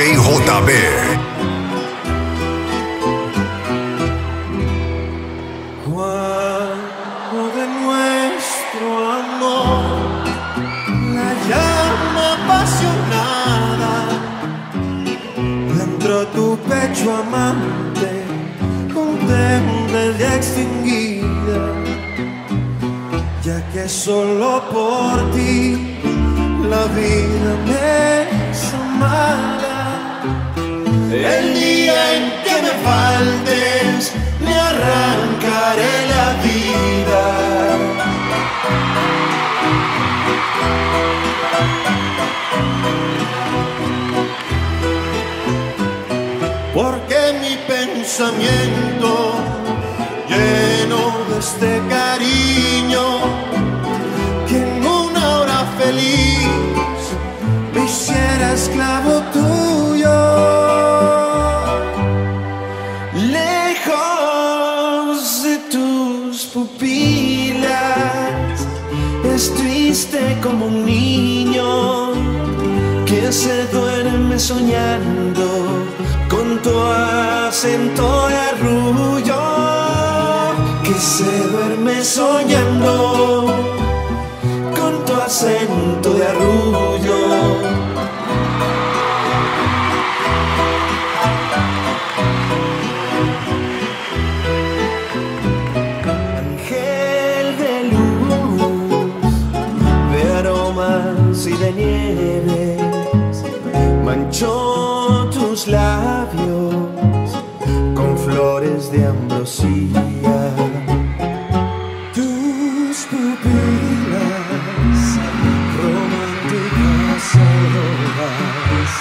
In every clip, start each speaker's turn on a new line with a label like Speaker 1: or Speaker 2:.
Speaker 1: DJ JB.
Speaker 2: Cuando de nuestro amor la llama apasionada dentro tu pecho amante contempla ya extinguida, ya que solo por ti la vida me es amada. El día en que me faltes me arrancaré la vida. Porque mi pensamiento lleno de este cariño que en una hora feliz me hiciera esclavo tuyo. Lejos de tus pupilas es triste como un niño que se duerme soñando con tu acento de arrullo, que se duerme soñando con tu acento de arrullo. Ángel de luz, de aromas y de nieves, manchó tus labios con flores de ambrosía. Tus pupilas románticas auroras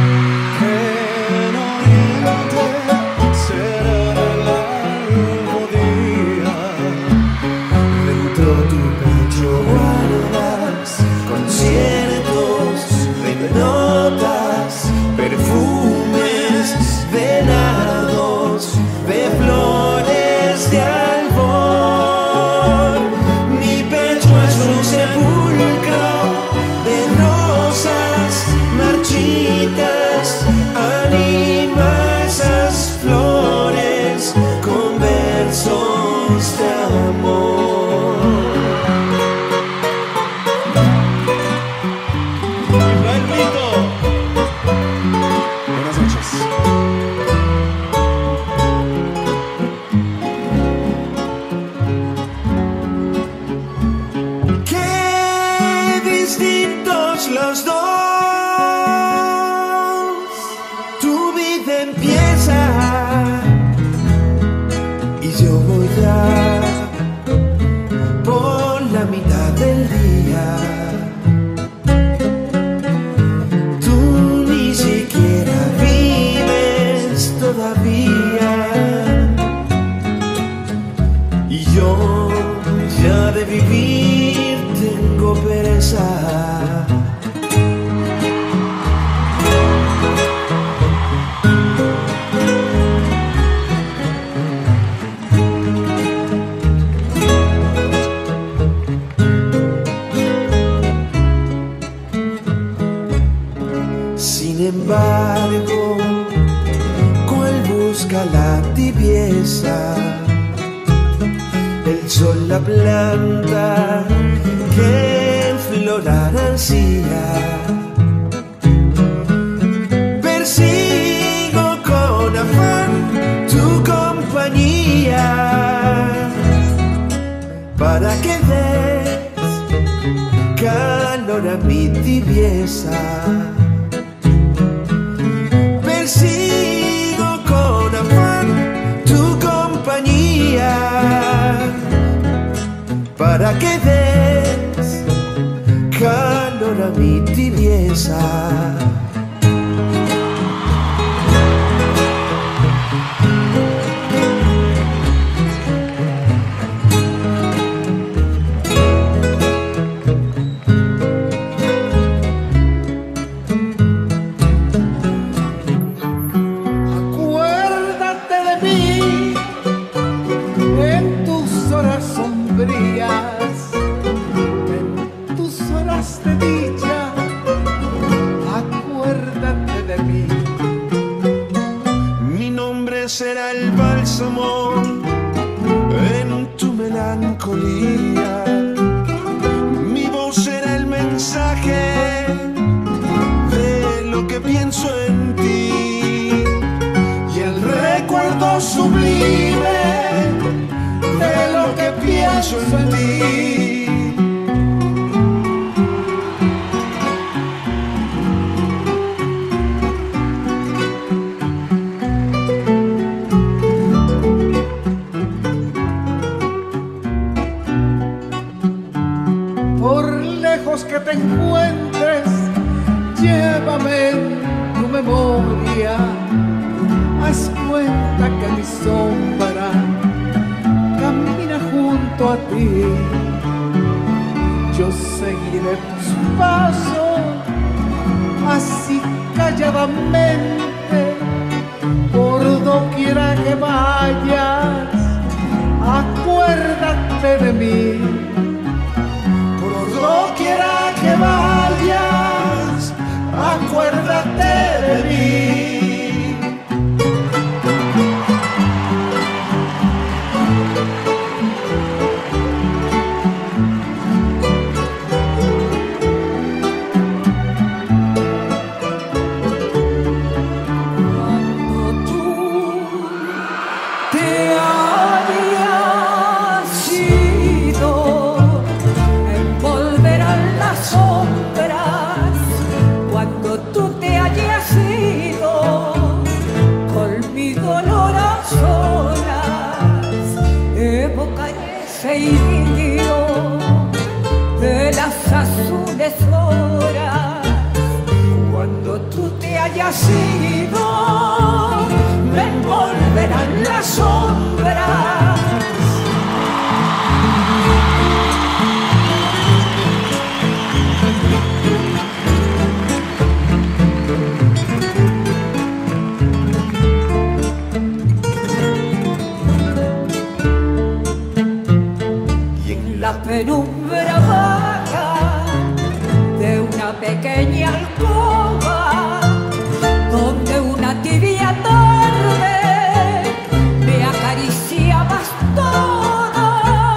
Speaker 2: en oriente serán el albo día. Dentro tu pecho guardas conciertos de notas, perfumes de nardos, de flores de albor. Mi pecho es un sepulcro de rosas marchitas, anima esas flores con versos de amor. Buenas noches. Qué distintos los dos. Tu vida empieza y yo voy ya por la mitad del día. Tú ni siquiera vives todavía y yo ya de vivir tengo pereza. Sin embargo, cual busca la tibieza, el sol la planta que en florar ansía. Persigo con afán tu compañía para que des calor a mi tibieza. Persigo con afán tu compañía para que des calor a mi tibieza.
Speaker 3: En tus horas de dicha,
Speaker 1: lejos que te encuentres, llévame en tu memoria. Haz cuenta que mi sombra camina junto a ti. Yo seguiré tus pasos, así calladamente, por doquiera que vayas, acuérdate de mí. Por doquiera que vayas, acuérdate de mí.
Speaker 3: De las azules horas, cuando tú te hayas ido, me envolverán las sombras. La penumbra vaga de una pequeña alcoba, donde una tibia tarde me acariciabas toda,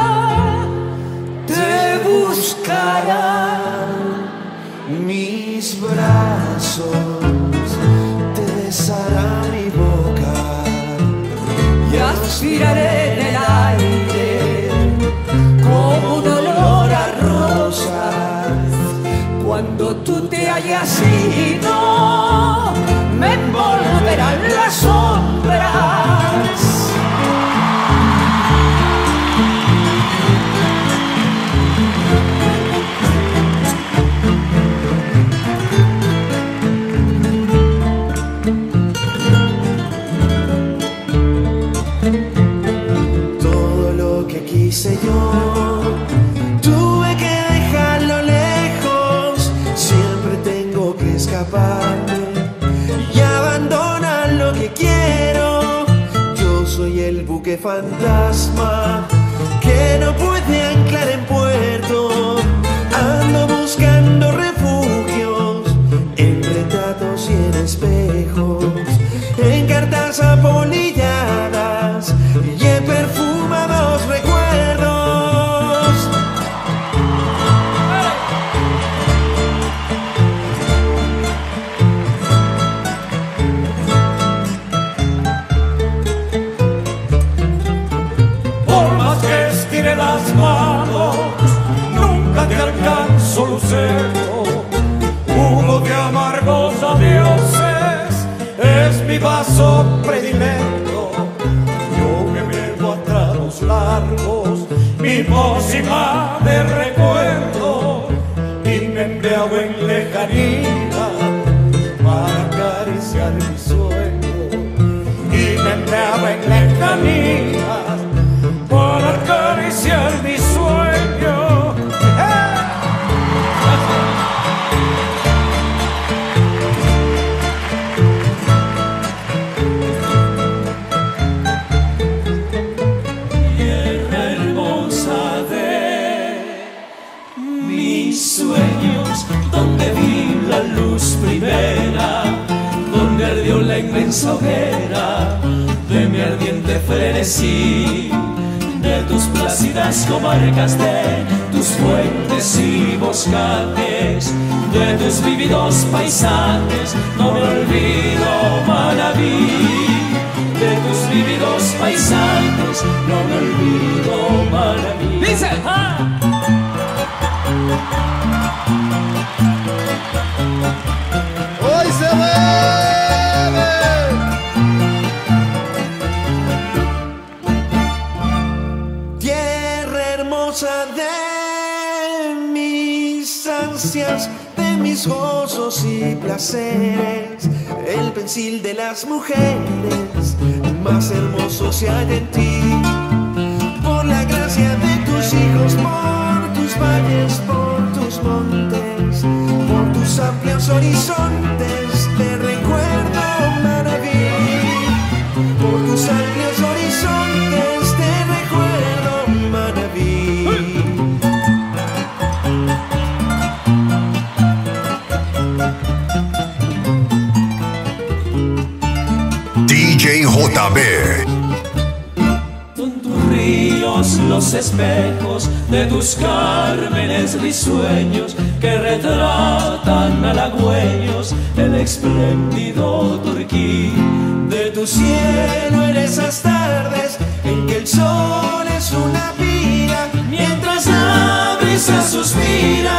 Speaker 3: te buscarán
Speaker 2: mis brazos, te besará mi boca
Speaker 3: y aspiraré en el aire como un olor a rosas. Cuando tú te hayas ido, me envolverán las sombras.
Speaker 2: Todo lo que quise yo, tuve que dejarlo lejos. Siempre tengo que escaparme y abandonar lo que quiero. Yo soy el buque fantasma que no puede anclar en puerto. Ando buscando refugios en retratos y en espejos, en cartas apolilladas y en perfumados recuerdos.
Speaker 4: Por más que estire las manos, nunca te alcanzo, lucero. Humo de amargos adioses es mi vaso predilecto. Yo me bebo a tragos largos mi pócima de recuerdo y me embriago en lejanía para acariciar mi sueño. Y me embriago en lejanía para acariciar mi sueño. Tierra hermosa de mis sueños, donde vi la luz primera, donde ardió la inmensa hoguera de mi ardiente frenesí, de tus plácidas comarcas, de tus fuentes y boscajes, de tus vívidos paisajes. No me olvido, Manabí, de tus vívidos paisajes. No me olvido, Manabí. Dice,
Speaker 1: Hoy se bebe.
Speaker 2: Tierra hermosa de mis ansias. ansias, de mis gozos y placeres, el pensil de las mujeres más hermosos se halla en ti. Por la gracia de tus hijos, por tus valles, por tus montes, por tus amplios horizontes, te recuerdo, Manabí. Por tus amplios horizontes, te recuerdo, Manabí.
Speaker 5: DJ JB.
Speaker 4: Son tus ríos los espejos de tus cármenes risueños que retratan halagüeños el espléndido Turquí. De tu cielo en esas tardes en que el sol es una pira, mientras la brisa suspira